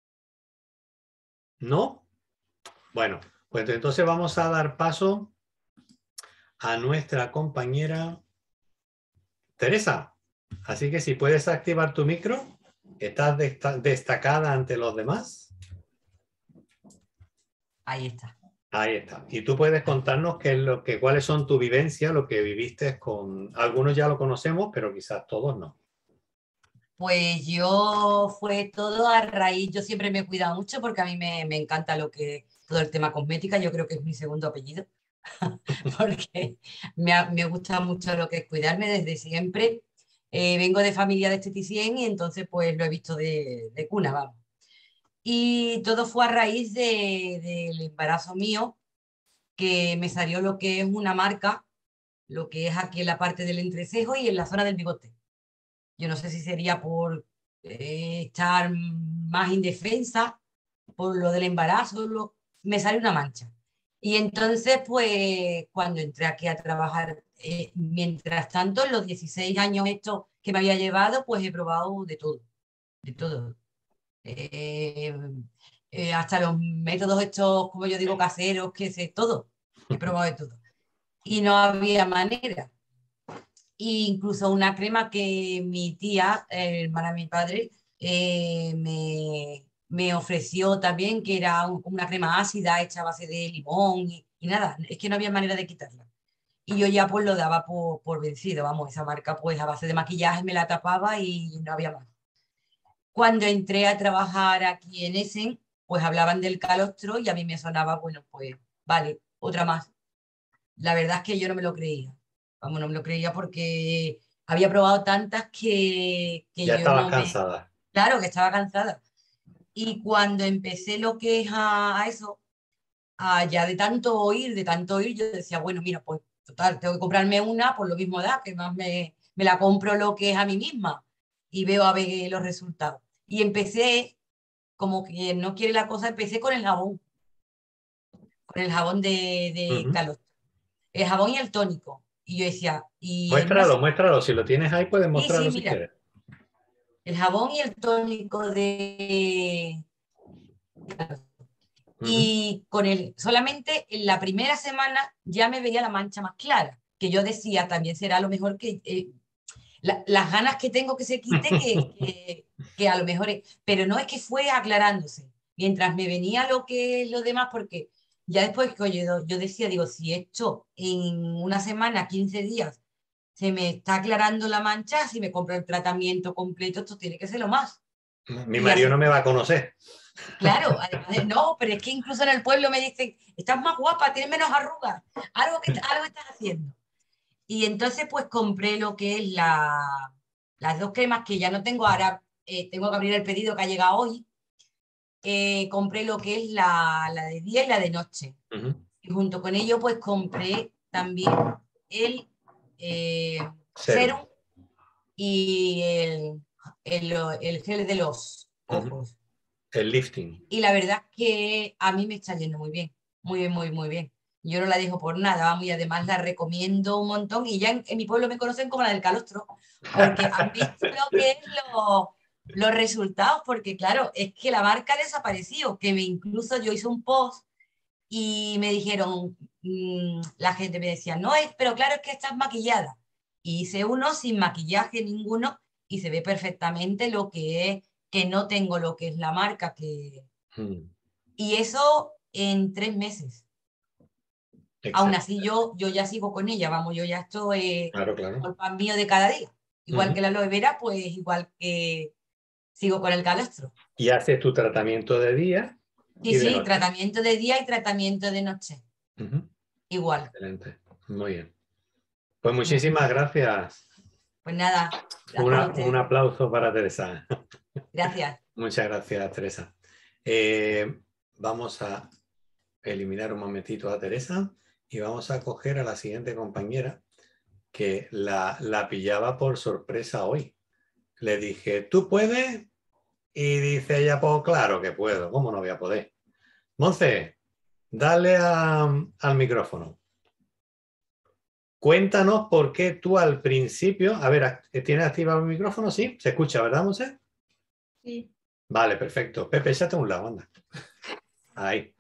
¿No? Bueno, pues entonces vamos a dar paso a nuestra compañera Teresa. Así que si puedes activar tu micro, estás destacada ante los demás. Ahí está. Ahí está. Y tú puedes contarnos qué es lo que, cuáles son tu vivencia, lo que viviste con... Algunos ya lo conocemos, pero quizás todos no. Pues yo fue todo a raíz, yo siempre me he cuidado mucho porque a mí me, me encanta lo que, todo el tema cosmética, yo creo que es mi segundo apellido, porque me, me gusta mucho lo que es cuidarme desde siempre. Eh, vengo de familia de esteticien y entonces pues lo he visto de, de cuna, vamos. Y todo fue a raíz de, del embarazo mío, que me salió lo que es una marca, lo que es aquí en la parte del entrecejo y en la zona del bigote. Yo no sé si sería por eh, estar más indefensa, por lo del embarazo, lo... me sale una mancha. Y entonces, pues, cuando entré aquí a trabajar, eh, mientras tanto, en los dieciséis años estos que me había llevado, pues he probado de todo, de todo. Eh, eh, hasta los métodos estos, como yo digo, caseros, que sé, todo. He probado de todo. Y no había manera. E incluso una crema que mi tía, eh, hermana de mi padre, eh, me, me ofreció también, que era un, una crema ácida hecha a base de limón y, y nada, es que no había manera de quitarla. Y yo ya pues lo daba por, por vencido, vamos, esa marca pues a base de maquillaje me la tapaba y no había más. Cuando entré a trabajar aquí en Essen, pues hablaban del calostro y a mí me sonaba, bueno, pues vale, otra más. La verdad es que yo no me lo creía. Vamos, no me lo creía porque había probado tantas que, que Ya yo estabas no me... cansada. Claro, que estaba cansada. Y cuando empecé lo que es a, a eso, a ya de tanto oír, de tanto oír, yo decía, bueno, mira, pues total, tengo que comprarme una, por lo mismo da, que más me, me la compro lo que es a mí misma y veo a ver los resultados. Y empecé, como que no quiere la cosa, empecé con el jabón, con el jabón de, de Uh-huh. calostro, el jabón y el tónico. Y yo decía, y en Muéstralo, una... muéstralo. Si lo tienes ahí, puedes Sí, mostrarlo sí, si mira, quieres. el jabón y el tónico de... Uh-huh. Y con el, solamente en la primera semana ya me veía la mancha más clara, que yo decía, también será a lo mejor que eh, la, las ganas que tengo que se quite, que, que, que a lo mejor, es, pero no es que fue aclarándose, mientras me venía lo que es lo demás, porque ya después que yo, yo decía, digo, si esto en una semana, quince días, se me está aclarando la mancha, si me compro el tratamiento completo, esto tiene que ser lo más. Mi Y marido así, no me va a conocer. claro, además de, no, pero es que incluso en el pueblo me dicen, estás más guapa, tienes menos arrugas, algo que algo estás haciendo. Y entonces pues compré lo que es la, las dos cremas que ya no tengo, ahora eh, tengo que abrir el pedido que ha llegado hoy. Eh, compré lo que es la, la de día y la de noche. Uh-huh. Y junto con ello pues compré también el eh, Serum. serum y el, el, el gel de los ojos. Uh-huh. El lifting. Y la verdad es que a mí me está yendo muy bien, muy bien, muy, muy bien. Yo no la dejo por nada, vamos, y además la recomiendo un montón. Y ya en, en mi pueblo me conocen como la del calostro, porque han visto lo que es lo, los resultados, porque claro, es que la marca ha desaparecido, que me, incluso yo hice un post y me dijeron, mmm, la gente me decía, no, es, pero claro, es que estás maquillada. Y hice uno sin maquillaje ninguno y se ve perfectamente lo que es, que no tengo lo que es la marca. Que... Mm. Y eso en tres meses. Exacto. Aún así yo, yo ya sigo con ella, vamos, yo ya estoy claro, claro. Con el pan mío de cada día. Igual uh-huh. que la aloe vera, pues igual que sigo con el calostro. Y haces tu tratamiento de día. Sí, sí, noche. Tratamiento de día y tratamiento de noche. Uh-huh. Igual. Excelente, muy bien. Pues muchísimas gracias. Pues nada. Una, un aplauso para Teresa. Gracias. Muchas gracias, Teresa. Eh, vamos a eliminar un momentito a Teresa y vamos a coger a la siguiente compañera que la, la pillaba por sorpresa hoy. Le dije, ¿tú puedes? Y dice ella, pues claro que puedo. ¿Cómo no voy a poder? Monse, dale a, al micrófono. Cuéntanos por qué tú al principio... A ver, ¿tienes activado el micrófono? Sí, se escucha, ¿verdad, Monse? Sí. Vale, perfecto. Pepe, échate a un lado, anda. Ahí.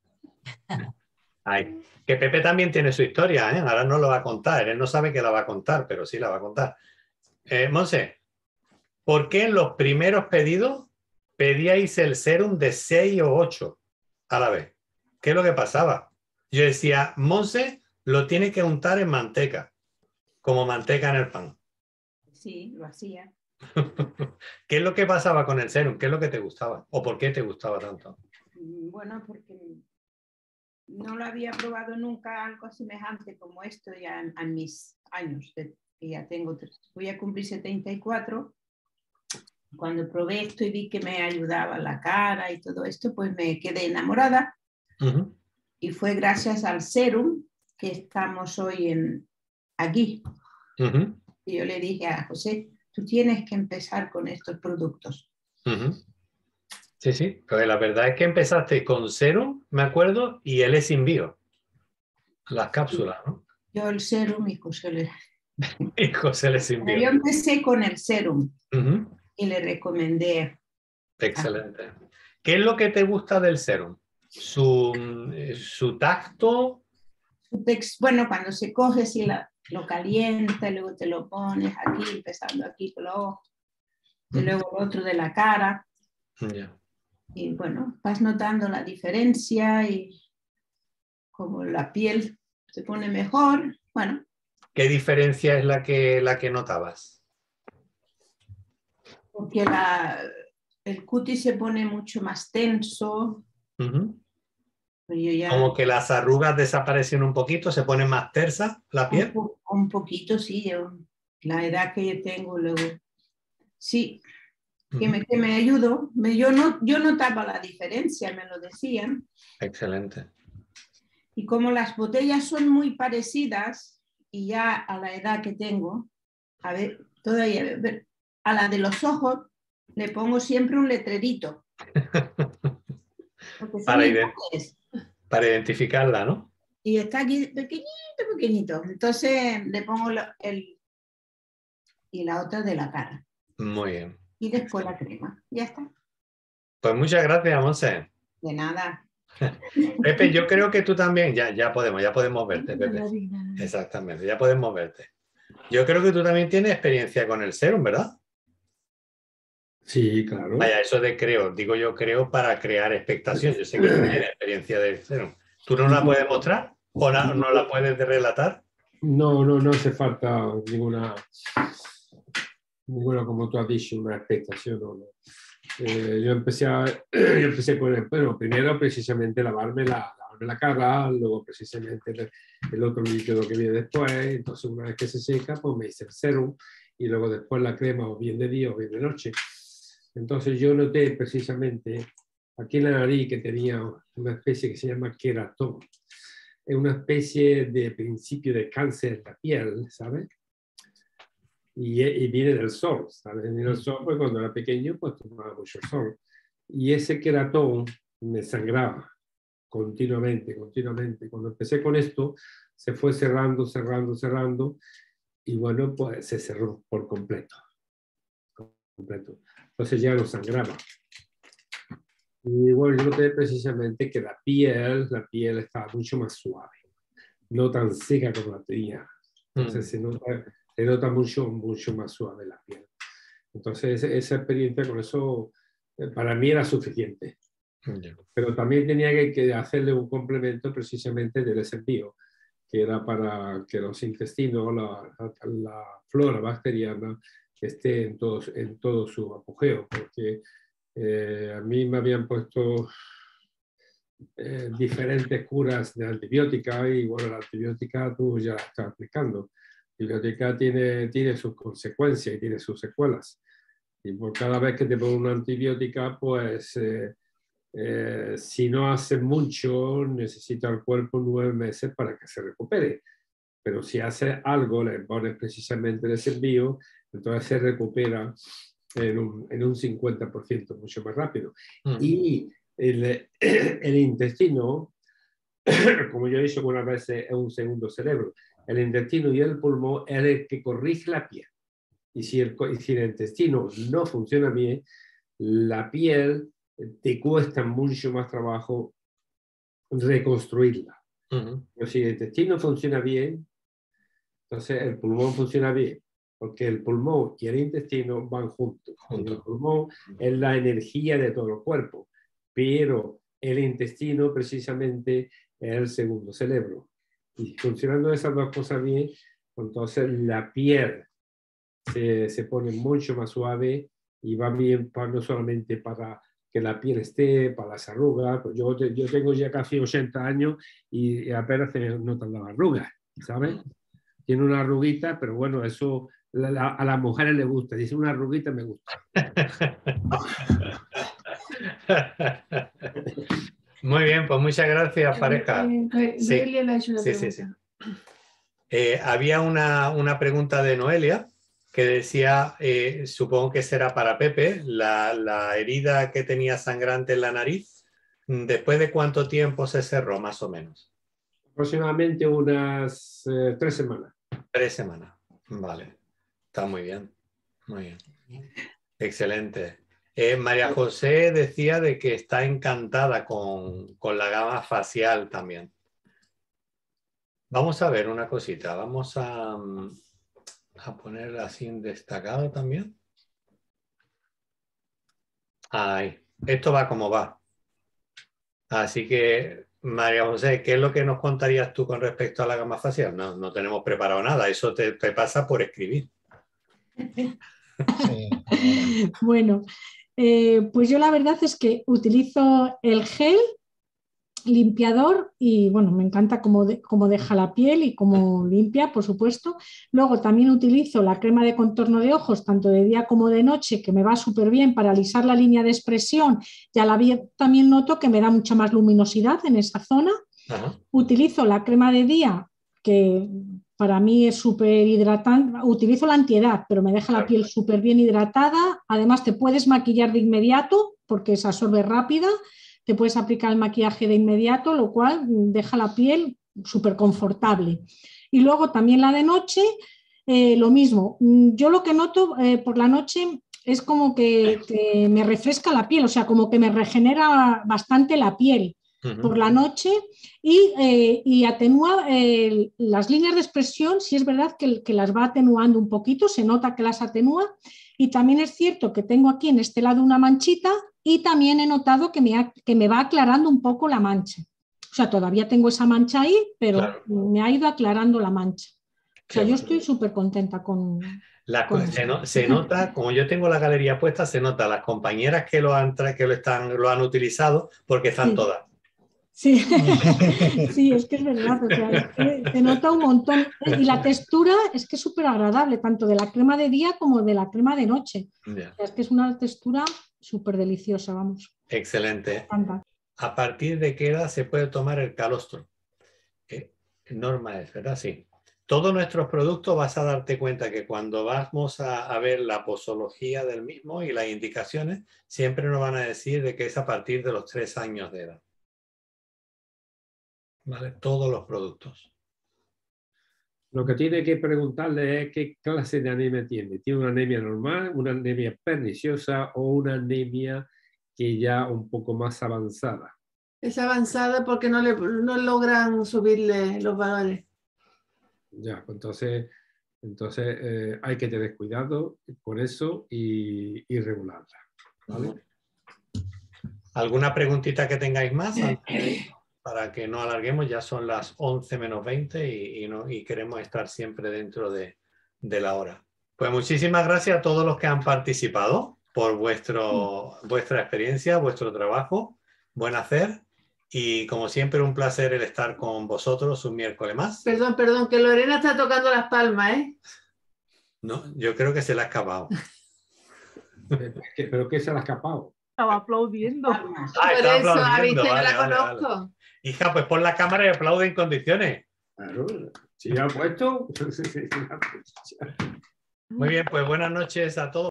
Ahí. Que Pepe también tiene su historia, ¿eh? Ahora no lo va a contar. Él no sabe que la va a contar, pero sí la va a contar. Eh, Monse, ¿por qué en los primeros pedidos pedíais el serum de seis o ocho a la vez? ¿Qué es lo que pasaba? Yo decía, Monse lo tiene que untar en manteca, como manteca en el pan. Sí, lo hacía. ¿Qué es lo que pasaba con el serum? ¿Qué es lo que te gustaba? ¿O por qué te gustaba tanto? Bueno, porque no lo había probado nunca algo semejante como esto ya en, en mis años, que ya tengo, voy a cumplir setenta y cuatro. Cuando probé esto y vi que me ayudaba la cara y todo esto, pues me quedé enamorada. Uh-huh. Y fue gracias al serum que estamos hoy en, aquí. Uh-huh. Y yo le dije a José, tú tienes que empezar con estos productos. Uh-huh. Sí, sí, pero la verdad es que empezaste con serum, me acuerdo, y el S-Invio, las cápsulas, ¿no? Yo el serum y José le... y José le S-Invio. Yo empecé con el serum uh-huh. y le recomendé. Excelente. A... ¿Qué es lo que te gusta del serum? ¿Su, su tacto? Su tex... Bueno, cuando se coge, si la, lo calienta, luego te lo pones aquí, empezando aquí con los ojos, y luego el otro de la cara. Yeah. Y bueno, vas notando la diferencia y como la piel se pone mejor, bueno. ¿Qué diferencia es la que, la que notabas? Porque la, el cutis se pone mucho más tenso. Uh-huh. Yo ya, como que las arrugas desaparecen un poquito, se pone más tersa la piel. Un, po un poquito, sí. Yo, la edad que yo tengo, luego, sí. Que me, que me ayudó. Me, yo, no, yo notaba la diferencia, me lo decían. Excelente. Y como las botellas son muy parecidas, y ya a la edad que tengo, a ver, todavía, a, ver, a la de los ojos, le pongo siempre un letrerito. Para, ident para identificarla, ¿no? Y está aquí pequeñito, pequeñito. Entonces le pongo lo, el... y la otra de la cara. Muy bien. Y después la crema. Ya está. Pues muchas gracias, Monse. De nada. Pepe, yo creo que tú también, ya, ya podemos, ya podemos verte, Pepe. Exactamente, ya podemos verte. Yo creo que tú también tienes experiencia con el serum, ¿verdad? Sí, claro. Vaya, eso de creo, digo yo creo para crear expectación. Yo sé que tú tienes experiencia del serum. ¿Tú no la puedes mostrar o no, no la puedes relatar? No, no, no hace falta ninguna... Ninguna, como tú has dicho, una expectación. No, no. Eh, yo, empecé a, yo empecé con el, bueno, primero precisamente lavarme la, lavarme la cara, luego precisamente el, el otro líquido que viene después, entonces una vez que se seca, pues me hice el serum y luego después la crema o bien de día o bien de noche. Entonces yo noté precisamente aquí en la nariz que tenía una especie que se llama queratón. Es una especie de principio de cáncer de la piel, ¿sabes? Y, y viene del sol, ¿sabes? Viene del sol, pues cuando era pequeño, pues tomaba mucho sol. Y ese queratón me sangraba. continuamente, continuamente. Cuando empecé con esto, se fue cerrando, cerrando, cerrando, y bueno, pues se cerró por completo. completo. Entonces ya no sangraba. Y bueno, yo noté precisamente que la piel, la piel estaba mucho más suave, no tan seca como la tenía. Entonces mm. se, nota, se nota mucho, mucho más suave la piel. Entonces esa experiencia con eso para mí era suficiente. Yeah. Pero también tenía que, que hacerle un complemento precisamente del desenvío, que era para que los intestinos, la, la, la flora bacteriana, esté en todo, en todo su apogeo, porque eh, a mí me habían puesto eh, diferentes curas de antibiótica y bueno, la antibiótica tú ya la estás aplicando. La antibiótica tiene, tiene sus consecuencias y tiene sus secuelas. Y por cada vez que te ponen una antibiótica, pues eh, eh, si no hace mucho, necesita el cuerpo nueve meses para que se recupere. Pero si hace algo, le pones precisamente el desenvío, entonces se recupera en un, en un cincuenta por ciento, mucho más rápido. Uh-huh. Y el, el intestino, como yo he dicho algunas veces, es un segundo cerebro. El intestino y el pulmón es el que corrige la piel. Y si el, y si el intestino no funciona bien, la piel te cuesta mucho más trabajo reconstruirla. Uh-huh. Pero si el intestino funciona bien, entonces el pulmón funciona bien, porque el pulmón y el intestino van juntos. Junto. El pulmón es la energía de todo el cuerpo, pero el intestino precisamente es el segundo cerebro. Y funcionando esas dos cosas bien, entonces la piel se, se pone mucho más suave y va bien para, no solamente para que la piel esté, para las arrugas. Pues yo, yo tengo ya casi ochenta años y apenas se notan las arrugas, ¿sabes? Tiene una arruguita, pero bueno, eso la, la, a las mujeres les gusta. Dice una arruguita, me gusta. Muy bien, pues muchas gracias, pareja. Sí, sí, sí, sí. Eh, había una, una pregunta de Noelia que decía, eh, supongo que será para Pepe, la, la herida que tenía sangrante en la nariz, ¿después de cuánto tiempo se cerró, más o menos? Aproximadamente unas eh, tres semanas. Tres semanas, vale. Está muy bien, muy bien. Excelente. Eh, María José decía de que está encantada con, con la gama facial también. Vamos a ver una cosita, vamos a, a poner así en destacado también. Ahí, esto va como va. Así que, María José, ¿qué es lo que nos contarías tú con respecto a la gama facial? No, no tenemos preparado nada, eso te, te pasa por escribir. Sí. Bueno, eh, pues yo la verdad es que utilizo el gel limpiador y bueno, me encanta cómo, de, cómo deja la piel y cómo limpia, por supuesto. Luego también utilizo la crema de contorno de ojos, tanto de día como de noche, que me va súper bien para alisar la línea de expresión y a la vez también noto que me da mucha más luminosidad en esa zona. Ajá. Utilizo la crema de día, que para mí es súper hidratante. Utilizo la antiedad, pero me deja la piel súper bien hidratada. Además, te puedes maquillar de inmediato porque se absorbe rápida. Te puedes aplicar el maquillaje de inmediato, lo cual deja la piel súper confortable. Y luego también la de noche, eh, lo mismo. Yo lo que noto eh, por la noche es como que, que me refresca la piel, o sea, como que me regenera bastante la piel uh-huh. por la noche y, eh, y atenúa eh, las líneas de expresión, si es verdad que, que las va atenuando un poquito, se nota que las atenúa. Y también es cierto que tengo aquí en este lado una manchita y también he notado que me, ha, que me va aclarando un poco la mancha. O sea, todavía tengo esa mancha ahí, pero claro. me ha ido aclarando la mancha. O sea, Qué yo bueno. Estoy súper contenta con... La, con se, no, se nota, como yo tengo la galería puesta, se nota las compañeras que lo han, que lo están, lo han utilizado porque están sí. todas. Sí. Sí, es que es verdad, o sea, es que se nota un montón y la textura es que es súper agradable, tanto de la crema de día como de la crema de noche. Yeah. O sea, es que es una textura súper deliciosa, vamos. Excelente. ¿A partir de qué edad se puede tomar el calostro? ¿Qué norma es, verdad? Sí. Todos nuestros productos vas a darte cuenta que cuando vamos a, a ver la posología del mismo y las indicaciones, siempre nos van a decir de que es a partir de los tres años de edad. ¿vale? Todos los productos. Lo que tiene que preguntarle es qué clase de anemia tiene. ¿Tiene una anemia normal, una anemia perniciosa o una anemia que ya un poco más avanzada? Es avanzada porque no, le, no logran subirle los valores. Ya, pues entonces, entonces eh, hay que tener cuidado con eso y, y regularla, ¿vale? ¿Alguna preguntita que tengáis más? Para que no alarguemos, ya son las once menos veinte y, y, no, y queremos estar siempre dentro de, de la hora. Pues muchísimas gracias a todos los que han participado por vuestro, vuestra experiencia, vuestro trabajo, buen hacer. Y como siempre, un placer el estar con vosotros un miércoles más. Perdón, perdón, que Lorena está tocando las palmas, ¿eh? No, yo creo que se le ha escapado. ¿Pero qué se le ha escapado? Estaba aplaudiendo. Ah, Por está eso, a aplaudiendo. Vicente Vale, la vale, conozco. vale. Hija, pues pon la cámara y aplaude en condiciones. Claro, si ya ha puesto. Muy bien, pues buenas noches a todos.